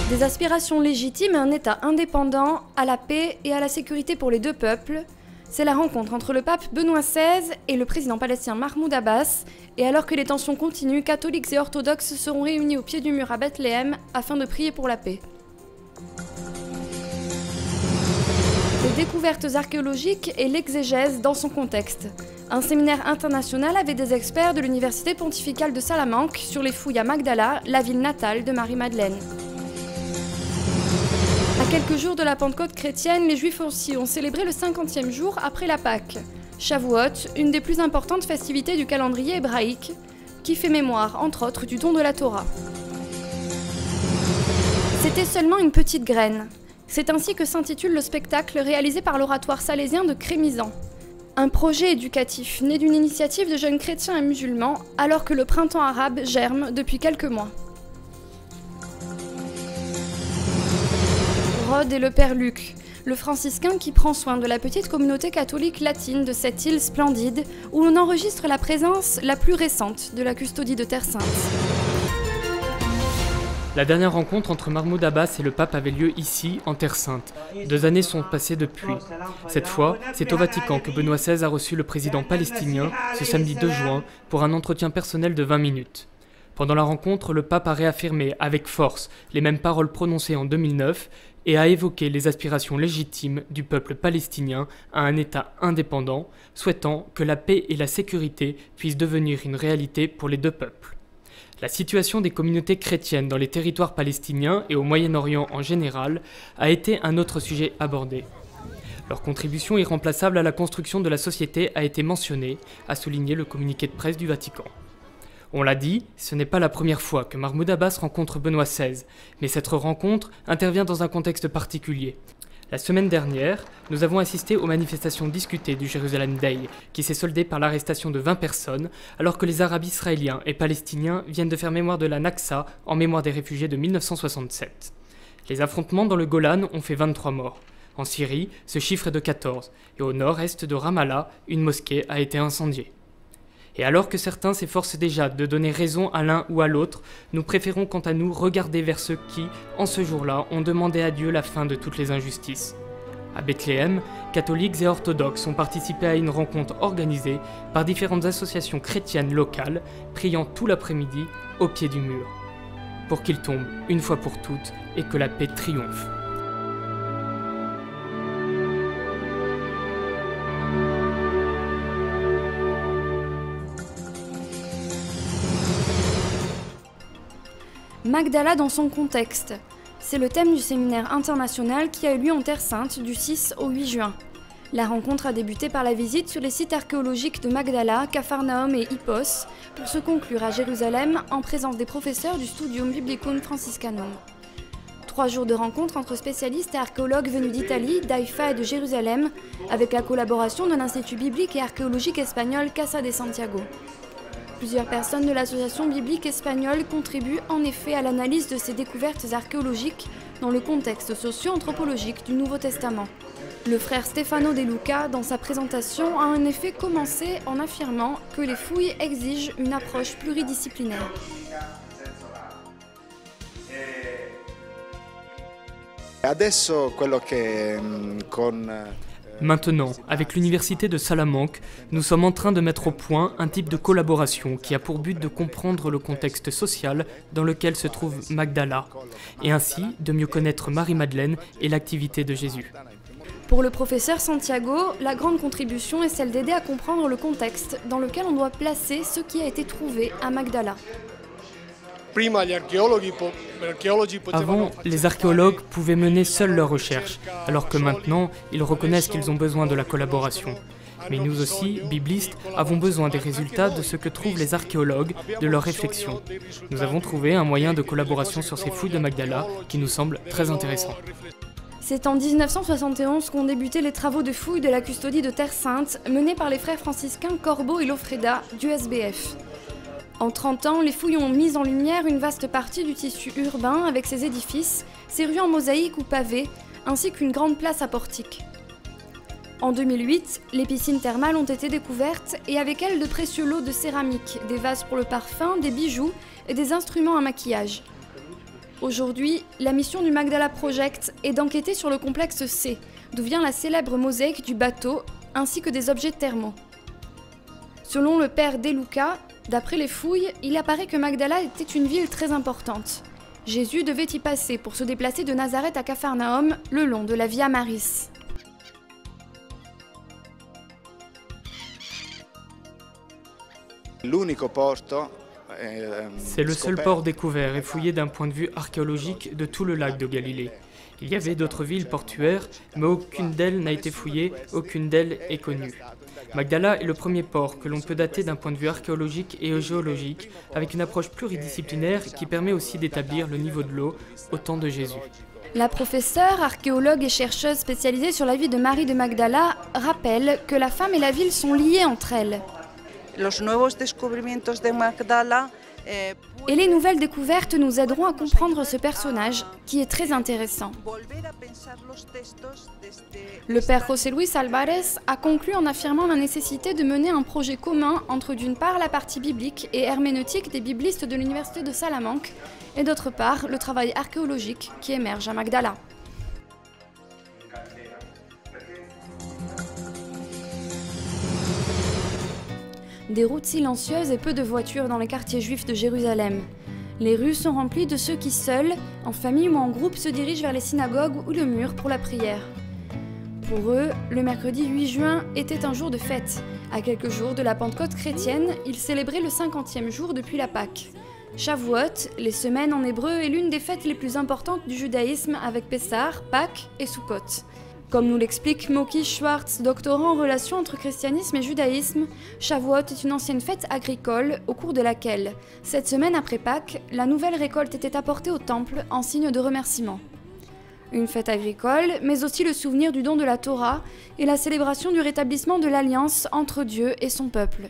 Des aspirations légitimes à un État indépendant, à la paix et à la sécurité pour les deux peuples, c'est la rencontre entre le pape Benoît XVI et le président palestinien Mahmoud Abbas, et alors que les tensions continuent, catholiques et orthodoxes seront réunis au pied du mur à Bethléem afin de prier pour la paix. Les découvertes archéologiques et l'exégèse dans son contexte. Un séminaire international avec des experts de l'Université pontificale de Salamanque sur les fouilles à Magdala, la ville natale de Marie-Madeleine. À quelques jours de la Pentecôte chrétienne, les Juifs aussi ont célébré le 50e jour après la Pâque. Shavuot, une des plus importantes festivités du calendrier hébraïque, qui fait mémoire, entre autres, du don de la Torah. C'était seulement une petite graine. C'est ainsi que s'intitule le spectacle réalisé par l'oratoire salésien de Crémisan. Un projet éducatif né d'une initiative de jeunes chrétiens et musulmans, alors que le printemps arabe germe depuis quelques mois. Rod et le père Luc, le franciscain qui prend soin de la petite communauté catholique latine de cette île splendide où l'on enregistre la présence la plus récente de la custodie de Terre Sainte. La dernière rencontre entre Mahmoud Abbas et le pape avait lieu ici, en Terre Sainte. 2 années sont passées depuis. Cette fois, c'est au Vatican que Benoît XVI a reçu le président palestinien ce samedi 2 juin pour un entretien personnel de 20 minutes. Pendant la rencontre, le pape a réaffirmé avec force les mêmes paroles prononcées en 2009 et a évoqué les aspirations légitimes du peuple palestinien à un État indépendant, souhaitant que la paix et la sécurité puissent devenir une réalité pour les deux peuples. La situation des communautés chrétiennes dans les territoires palestiniens et au Moyen-Orient en général a été un autre sujet abordé. Leur contribution irremplaçable à la construction de la société a été mentionnée, a souligné le communiqué de presse du Vatican. On l'a dit, ce n'est pas la première fois que Mahmoud Abbas rencontre Benoît XVI, mais cette rencontre intervient dans un contexte particulier. La semaine dernière, nous avons assisté aux manifestations discutées du Jérusalem Day, qui s'est soldée par l'arrestation de 20 personnes, alors que les Arabes israéliens et palestiniens viennent de faire mémoire de la Naksa en mémoire des réfugiés de 1967. Les affrontements dans le Golan ont fait 23 morts. En Syrie, ce chiffre est de 14, et au nord-est de Ramallah, une mosquée a été incendiée. Et alors que certains s'efforcent déjà de donner raison à l'un ou à l'autre, nous préférons quant à nous regarder vers ceux qui, en ce jour-là, ont demandé à Dieu la fin de toutes les injustices. À Bethléem, catholiques et orthodoxes ont participé à une rencontre organisée par différentes associations chrétiennes locales, priant tout l'après-midi au pied du mur, pour qu'il tombe une fois pour toutes et que la paix triomphe. Magdala dans son contexte. C'est le thème du séminaire international qui a eu lieu en Terre Sainte du 6 au 8 juin. La rencontre a débuté par la visite sur les sites archéologiques de Magdala, Capharnaüm et Hippos, pour se conclure à Jérusalem en présence des professeurs du Studium Biblicum Franciscanum. 3 jours de rencontres entre spécialistes et archéologues venus d'Italie, d'Haïfa et de Jérusalem, avec la collaboration de l'Institut biblique et archéologique espagnol Casa de Santiago. Plusieurs personnes de l'association biblique espagnole contribuent en effet à l'analyse de ces découvertes archéologiques dans le contexte socio-anthropologique du Nouveau Testament. Le frère Stefano De Luca, dans sa présentation, a en effet commencé en affirmant que les fouilles exigent une approche pluridisciplinaire. Maintenant, avec l'Université de Salamanque, nous sommes en train de mettre au point un type de collaboration qui a pour but de comprendre le contexte social dans lequel se trouve Magdala, et ainsi de mieux connaître Marie-Madeleine et l'activité de Jésus. Pour le professeur Santiago, la grande contribution est celle d'aider à comprendre le contexte dans lequel on doit placer ce qui a été trouvé à Magdala. Avant, les archéologues pouvaient mener seuls leurs recherches, alors que maintenant, ils reconnaissent qu'ils ont besoin de la collaboration. Mais nous aussi, biblistes, avons besoin des résultats de ce que trouvent les archéologues, de leurs réflexions. Nous avons trouvé un moyen de collaboration sur ces fouilles de Magdala qui nous semble très intéressant. C'est en 1971 qu'ont débuté les travaux de fouilles de la custodie de Terre Sainte menés par les frères franciscains Corbeau et Lofreda du SBF. En 30 ans, les fouilles ont mis en lumière une vaste partie du tissu urbain avec ses édifices, ses rues en mosaïque ou pavées, ainsi qu'une grande place à portique. En 2008, les piscines thermales ont été découvertes et avec elles de précieux lots de céramique, des vases pour le parfum, des bijoux et des instruments à maquillage. Aujourd'hui, la mission du Magdala Project est d'enquêter sur le complexe C, d'où vient la célèbre mosaïque du bateau, ainsi que des objets thermaux. Selon le père De Luca, d'après les fouilles, il apparaît que Magdala était une ville très importante. Jésus devait y passer pour se déplacer de Nazareth à Capharnaüm le long de la Via Maris. C'est le seul port découvert et fouillé d'un point de vue archéologique de tout le lac de Galilée. Il y avait d'autres villes portuaires, mais aucune d'elles n'a été fouillée, aucune d'elles est connue. Magdala est le premier port que l'on peut dater d'un point de vue archéologique et géologique, avec une approche pluridisciplinaire qui permet aussi d'établir le niveau de l'eau au temps de Jésus. La professeure, archéologue et chercheuse spécialisée sur la vie de Marie de Magdala rappelle que la femme et la ville sont liées entre elles. Et les nouvelles découvertes nous aideront à comprendre ce personnage qui est très intéressant. Le père José Luis Álvarez a conclu en affirmant la nécessité de mener un projet commun entre d'une part la partie biblique et herméneutique des biblistes de l'université de Salamanque et d'autre part le travail archéologique qui émerge à Magdala. Des routes silencieuses et peu de voitures dans les quartiers juifs de Jérusalem. Les rues sont remplies de ceux qui seuls, en famille ou en groupe, se dirigent vers les synagogues ou le mur pour la prière. Pour eux, le mercredi 8 juin était un jour de fête. À quelques jours de la Pentecôte chrétienne, ils célébraient le 50e jour depuis la Pâque. Shavuot, les semaines en hébreu, est l'une des fêtes les plus importantes du judaïsme avec Pessah, Pâques et Sukkot. Comme nous l'explique Moki Schwartz, doctorant en relations entre christianisme et judaïsme, Shavuot est une ancienne fête agricole au cours de laquelle, 7 semaines après Pâques, la nouvelle récolte était apportée au temple en signe de remerciement. Une fête agricole, mais aussi le souvenir du don de la Torah et la célébration du rétablissement de l'alliance entre Dieu et son peuple.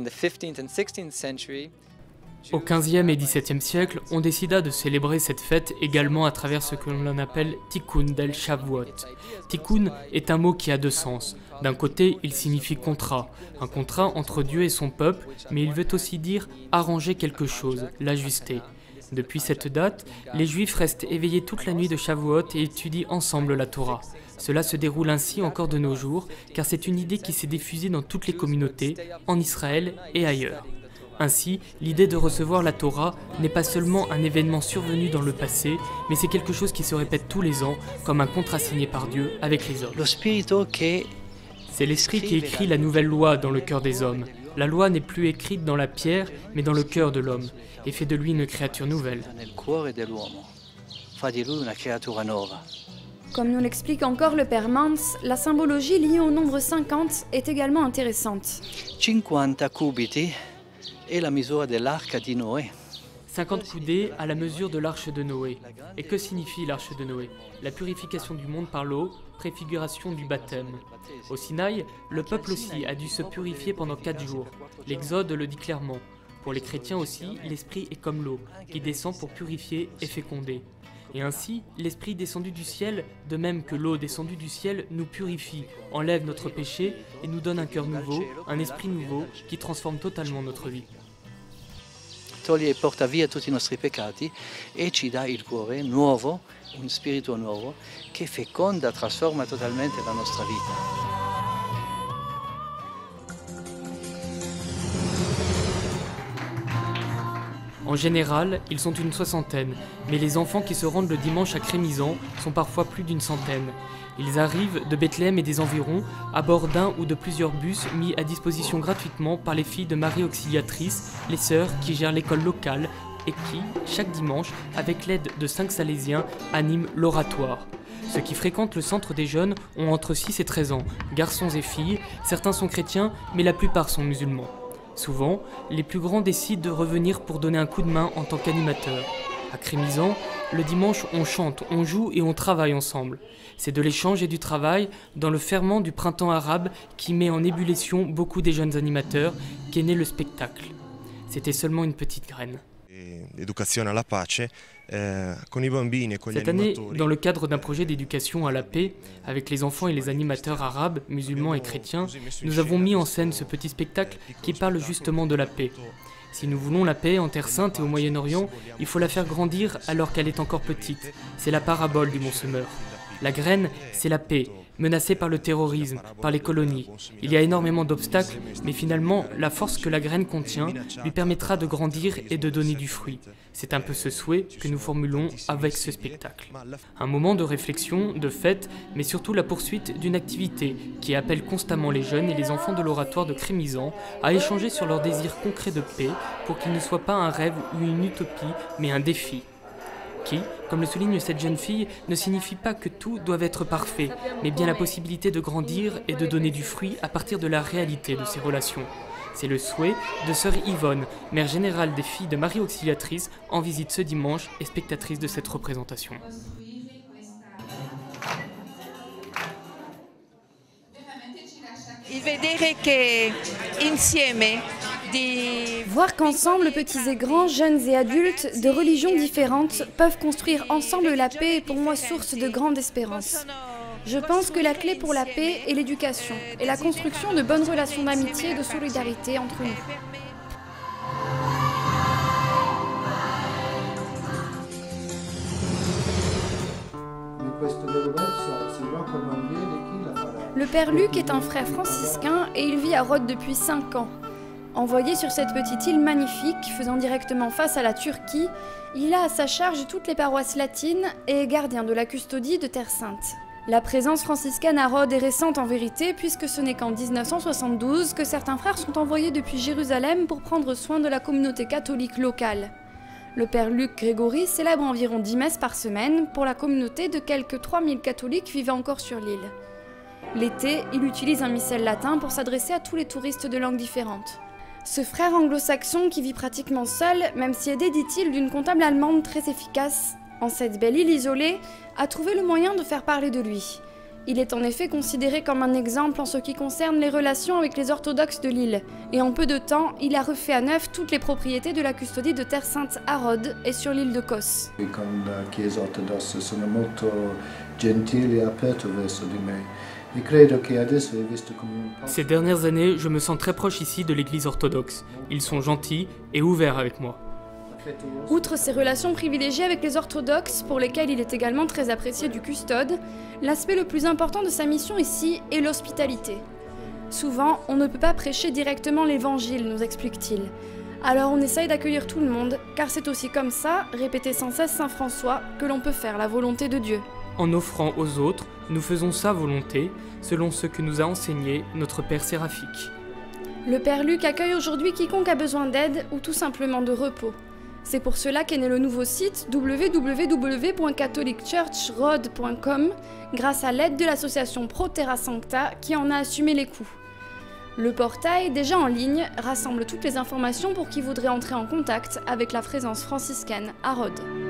Au XVe et XVIIe siècle, on décida de célébrer cette fête également à travers ce que l'on appelle Tikkun del Shavuot. Tikkun est un mot qui a deux sens. D'un côté, il signifie contrat, un contrat entre Dieu et son peuple, mais il veut aussi dire arranger quelque chose, l'ajuster. Depuis cette date, les Juifs restent éveillés toute la nuit de Shavuot et étudient ensemble la Torah. Cela se déroule ainsi encore de nos jours, car c'est une idée qui s'est diffusée dans toutes les communautés, en Israël et ailleurs. Ainsi, l'idée de recevoir la Torah n'est pas seulement un événement survenu dans le passé, mais c'est quelque chose qui se répète tous les ans comme un contrat signé par Dieu avec les hommes. C'est l'Esprit qui écrit la nouvelle loi dans le cœur des hommes. La loi n'est plus écrite dans la pierre, mais dans le cœur de l'homme, et fait de lui une créature nouvelle. Comme nous l'explique encore le père Mans, la symbologie liée au nombre 50 est également intéressante. 50 coudées à la mesure de l'arche de Noé. Et que signifie l'arche de Noé? La purification du monde par l'eau, préfiguration du baptême. Au Sinaï, le peuple aussi a dû se purifier pendant 4 jours. L'Exode le dit clairement. Pour les chrétiens aussi, l'Esprit est comme l'eau, qui descend pour purifier et féconder. Et ainsi, l'Esprit descendu du ciel, de même que l'eau descendue du ciel, nous purifie, enlève notre péché et nous donne un cœur nouveau, un esprit nouveau, qui transforme totalement notre vie. Toglie e porta via tutti i nostri peccati e ci dà il cuore nuovo, un spirito nuovo che feconda, trasforma totalmente la nostra vita. En général, ils sont une soixantaine, mais les enfants qui se rendent le dimanche à Crémisan sont parfois plus d'une centaine. Ils arrivent de Bethléem et des environs à bord d'un ou de plusieurs bus mis à disposition gratuitement par les filles de Marie Auxiliatrice, les sœurs qui gèrent l'école locale et qui, chaque dimanche, avec l'aide de 5 Salésiens, animent l'oratoire. Ceux qui fréquentent le centre des jeunes ont entre 6 et 13 ans, garçons et filles, certains sont chrétiens, mais la plupart sont musulmans. Souvent, les plus grands décident de revenir pour donner un coup de main en tant qu'animateurs. À Crémisan, le dimanche, on chante, on joue et on travaille ensemble. C'est de l'échange et du travail dans le ferment du printemps arabe qui met en ébullition beaucoup des jeunes animateurs qu'est né le spectacle. C'était seulement une petite graine. Cette année, dans le cadre d'un projet d'éducation à la paix, avec les enfants et les animateurs arabes, musulmans et chrétiens, nous avons mis en scène ce petit spectacle qui parle justement de la paix. Si nous voulons la paix en Terre Sainte et au Moyen-Orient, il faut la faire grandir alors qu'elle est encore petite. C'est la parabole du mont Semeur. La graine, c'est la paix, menacée par le terrorisme, par les colonies. Il y a énormément d'obstacles, mais finalement, la force que la graine contient lui permettra de grandir et de donner du fruit. C'est un peu ce souhait que nous formulons avec ce spectacle. Un moment de réflexion, de fête, mais surtout la poursuite d'une activité qui appelle constamment les jeunes et les enfants de l'oratoire de Crémisan à échanger sur leur désir concret de paix pour qu'il ne soit pas un rêve ou une utopie, mais un défi. Qui, comme le souligne cette jeune fille, ne signifie pas que tout doit être parfait, mais bien la possibilité de grandir et de donner du fruit à partir de la réalité de ces relations. C'est le souhait de sœur Yvonne, mère générale des filles de Marie Auxiliatrice, en visite ce dimanche et spectatrice de cette représentation. Voir qu'ensemble, petits et grands, jeunes et adultes, de religions différentes, peuvent construire ensemble la paix est pour moi source de grande espérance. Je pense que la clé pour la paix est l'éducation et la construction de bonnes relations d'amitié et de solidarité entre nous. Le père Luc est un frère franciscain et il vit à Rhodes depuis 5 ans. Envoyé sur cette petite île magnifique, faisant directement face à la Turquie, il a à sa charge toutes les paroisses latines et est gardien de la custodie de Terre Sainte. La présence franciscaine à Rhodes est récente en vérité, puisque ce n'est qu'en 1972 que certains frères sont envoyés depuis Jérusalem pour prendre soin de la communauté catholique locale. Le père Luc Grégory célèbre environ 10 messes par semaine pour la communauté de quelques 3000 catholiques vivant encore sur l'île. L'été, il utilise un missel latin pour s'adresser à tous les touristes de langues différentes. Ce frère anglo-saxon qui vit pratiquement seul, même si aidé, dit-il, d'une comptable allemande très efficace, en cette belle île isolée, a trouvé le moyen de faire parler de lui. Il est en effet considéré comme un exemple en ce qui concerne les relations avec les orthodoxes de l'île, et en peu de temps, il a refait à neuf toutes les propriétés de la custodie de Terre Sainte à Rhodes et sur l'île de Kos. Ces dernières années, je me sens très proche ici de l'église orthodoxe. Ils sont gentils et ouverts avec moi. Outre ses relations privilégiées avec les orthodoxes, pour lesquels il est également très apprécié du custode, l'aspect le plus important de sa mission ici est l'hospitalité. Souvent, on ne peut pas prêcher directement l'évangile, nous explique-t-il. Alors on essaye d'accueillir tout le monde, car c'est aussi comme ça, répétait sans cesse Saint François, que l'on peut faire la volonté de Dieu. En offrant aux autres, nous faisons sa volonté, selon ce que nous a enseigné notre Père séraphique. Le Père Luc accueille aujourd'hui quiconque a besoin d'aide ou tout simplement de repos. C'est pour cela qu'est né le nouveau site www.catholicchurchrhodes.com grâce à l'aide de l'association Pro Terra Sancta qui en a assumé les coûts. Le portail, déjà en ligne, rassemble toutes les informations pour qui voudrait entrer en contact avec la présence franciscaine à Rhodes.